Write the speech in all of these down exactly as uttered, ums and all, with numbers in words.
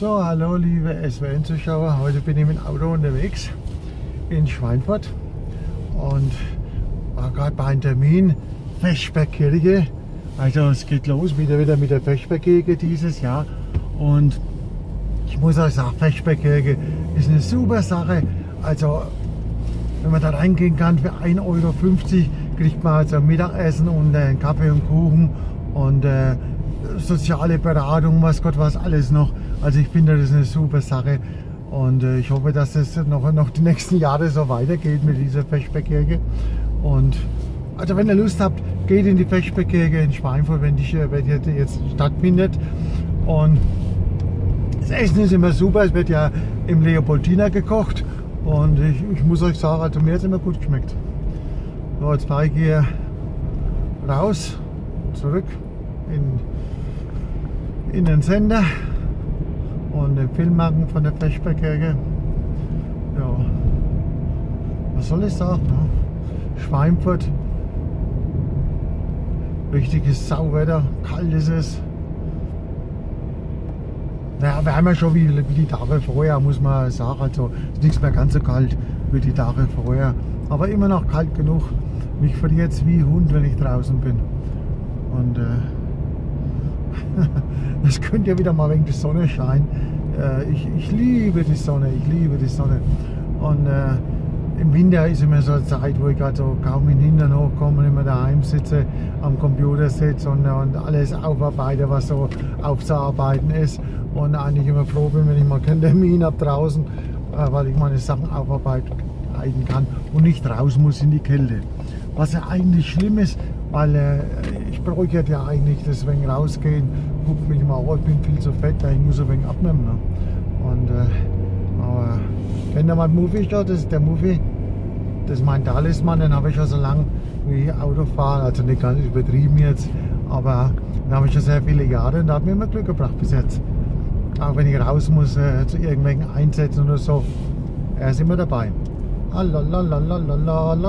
So, hallo liebe S W N-Zuschauer, heute bin ich mit dem Auto unterwegs in Schweinfurt und war gerade bei einem Termin Feschbergkirche. Also es geht los wieder, wieder mit der Feschbergkirche dieses Jahr und ich muss euch sagen, Feschbergkirche ist eine super Sache. Also wenn man da reingehen kann, für ein Euro fünfzig kriegt man also Mittagessen und äh, Kaffee und Kuchen und äh, soziale Beratung, was Gott was alles noch. Also ich finde, das ist eine super Sache und äh, ich hoffe, dass es noch, noch die nächsten Jahre so weitergeht mit dieser Feschbergkirche. Und also wenn ihr Lust habt, geht in die Feschbergkirche in Schweinfurt, wenn die, wenn die jetzt stattfindet. Und das Essen ist immer super, es wird ja im Leopoldiner gekocht und ich, ich muss euch sagen, also mir hat es immer gut geschmeckt. So, jetzt fahre ich hier raus, zurück in, in den Sender und den Film machen von der Feschbergkirche. Ja, was soll ich sagen? Ne? Schweinfurt, richtiges Sauwetter, kalt ist es. Naja, wir haben ja schon wie, wie die Tage vorher, muss man sagen, also ist nichts mehr ganz so kalt wie die Tage vorher, aber immer noch kalt genug. Mich verliert es wie Hund, wenn ich draußen bin. Und es äh, könnte ja wieder mal wegen der Sonne scheinen. Äh, ich, ich liebe die Sonne, ich liebe die Sonne. Und äh, im Winter ist immer so eine Zeit, wo ich gerade so kaum in den Hintern hochkomme und immer daheim sitze, am Computer sitze und, und alles aufarbeite, was so aufzuarbeiten ist. Und eigentlich immer froh bin, wenn ich mal keinen Termin habe draußen, äh, weil ich meine Sachen aufarbeiten kann und nicht raus muss in die Kälte. Was ja eigentlich schlimm ist, weil äh, ich bräuchte ja eigentlich deswegen rausgehen, guck mich mal, oh, ich bin viel zu fett, ich muss ein wenig abnehmen. Ne? Und, äh, aber kennt ihr meinen Muffy schon? Das ist der Muffy, das ist mein Talisman, den habe ich schon so lange wie ich Auto fahre, also nicht ganz übertrieben jetzt, aber den habe ich schon sehr viele Jahre und da hat mir immer Glück gebracht bis jetzt. Auch wenn ich raus muss äh, zu irgendwelchen Einsätzen oder so, er ist immer dabei. Alalalalalalalala.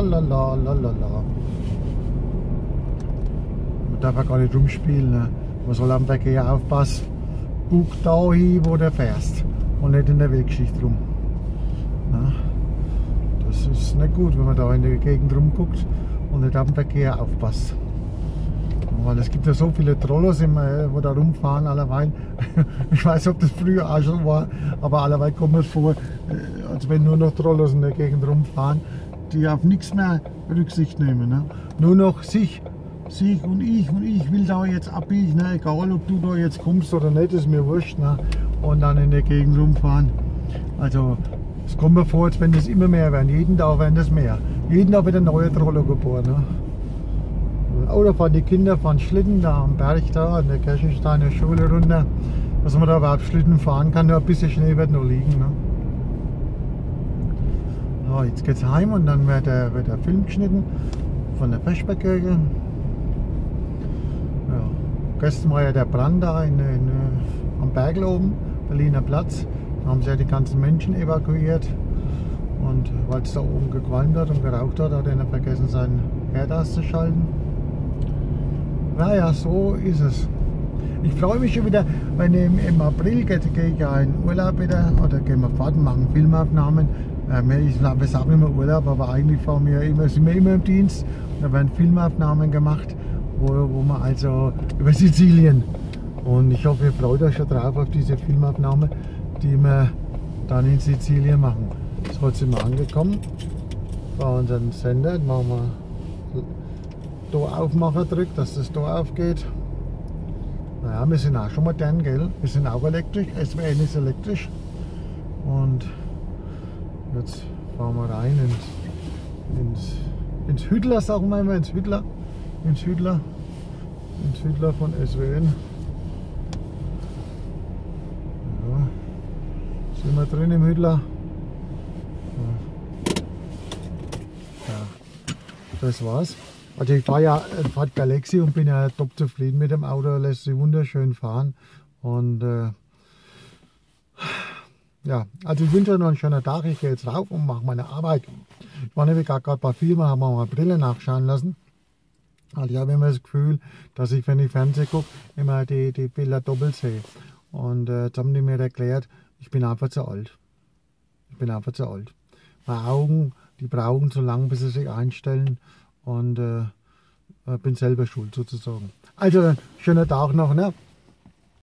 Man darf ja gar nicht rumspielen, ne? Man soll am Verkehr aufpassen. Guck da hin, wo du fährst und nicht in der Wegschicht rum. Ne? Das ist nicht gut, wenn man da in der Gegend rumguckt und nicht am Verkehr aufpasst. Weil es gibt ja so viele Trollos, die da rumfahren allerweil. Ich weiß nicht, ob das früher auch schon war, aber allerweil kommt es vor, als wenn nur noch Trollos in der Gegend rumfahren, die auf nichts mehr Rücksicht nehmen. Ne? Nur noch sich, sich und ich und ich will da jetzt abbiegen, ne? Egal ob du da jetzt kommst oder nicht, ist mir wurscht. Ne? Und dann in der Gegend rumfahren. Also es kommt mir vor, als wenn das immer mehr werden. Jeden Tag werden das mehr. Jeden Tag wird ein neuer Trollo geboren. Ne? Oder fahren die Kinder fahren Schlitten da am Berg da an der Kirchensteiner Schule runter, dass man da überhaupt Schlitten fahren kann, nur ein bisschen Schnee wird noch liegen. Ne? So, jetzt geht's heim und dann wird der, wird der Film geschnitten von der Feschbergkirche. Ja, gestern war ja der Brand da in, in, am Berg oben, Berliner Platz. Da haben sie ja die ganzen Menschen evakuiert und weil es da oben gequalmt hat und geraucht hat, hat er vergessen seinen Herd auszuschalten. Naja, so ist es. Ich freue mich schon wieder, wenn im, im April gehe ich ja in Urlaub wieder, oder gehen wir fort, machen Filmaufnahmen. Ähm, ich wir sagen immer Urlaub, aber eigentlich fahren wir immer, sind wir immer im Dienst. Da werden Filmaufnahmen gemacht, wo, wo man also über Sizilien. Und ich hoffe, ihr freut euch schon drauf auf diese Filmaufnahme, die wir dann in Sizilien machen. So, jetzt sind wir angekommen bei unserem Sender. Jetzt machen wir Tor aufmachen drückt, dass das Tor aufgeht. Naja, wir sind auch schon modern, gell? Wir sind auch elektrisch, S W N ist elektrisch. Und jetzt fahren wir rein ins, ins, ins Hüdler, sagen wir immer, ins Hüdler. Ins Hüdler. Ins Hüdler von S W N. Ja. Sind wir drin im Hüdler. Ja. Das war's. Also ich fahre ja ein Ford Galaxy und bin ja top zufrieden mit dem Auto, lässt sich wunderschön fahren. Und äh, ja, also ich wünsche euch noch einen schönen Tag. Ich gehe jetzt rauf und mache meine Arbeit. Ich war nämlich gerade bei Filmen, habe mal Brille nachschauen lassen. Also ich habe immer das Gefühl, dass ich, wenn ich Fernsehen gucke, immer die, die Bilder doppelt sehe. Und äh, jetzt haben die mir erklärt, ich bin einfach zu alt. Ich bin einfach zu alt. Meine Augen, die brauchen so lange, bis sie sich einstellen. Und äh, bin selber schuld sozusagen. Also dann, schönen Tag noch, ne?